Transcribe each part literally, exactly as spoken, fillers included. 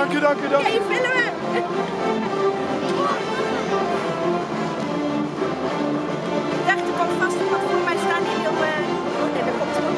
Dank u, dank u, dank u. Ja, je filmen. Ik dacht, er komt vast iemand voor mij staan die wil... Uh... Oh nee, daar komt er ook.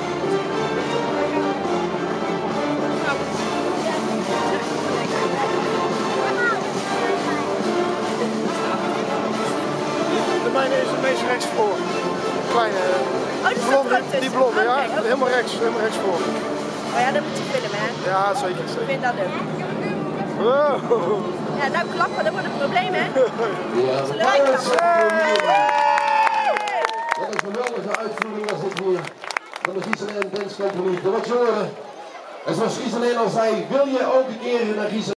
De mijne is het meest rechts voor. Kleine, oh, die blonde, tussen. die blonde, okay, ja. Okay. Helemaal rechts, helemaal rechts voor. Oh ja, dat moet je filmen, hè? Ja, zeker, zeker. Ik vind dat leuk. Wow. Ja, nou klappen, dat wordt een probleem, hè? Ja, Zullen wij klappen? Wat een geweldige uitvoering was dit hier van de Gieselin Dance Company. De Majoren. En zoals Gieselin al zei, wil je ook een keer naar Gieselin?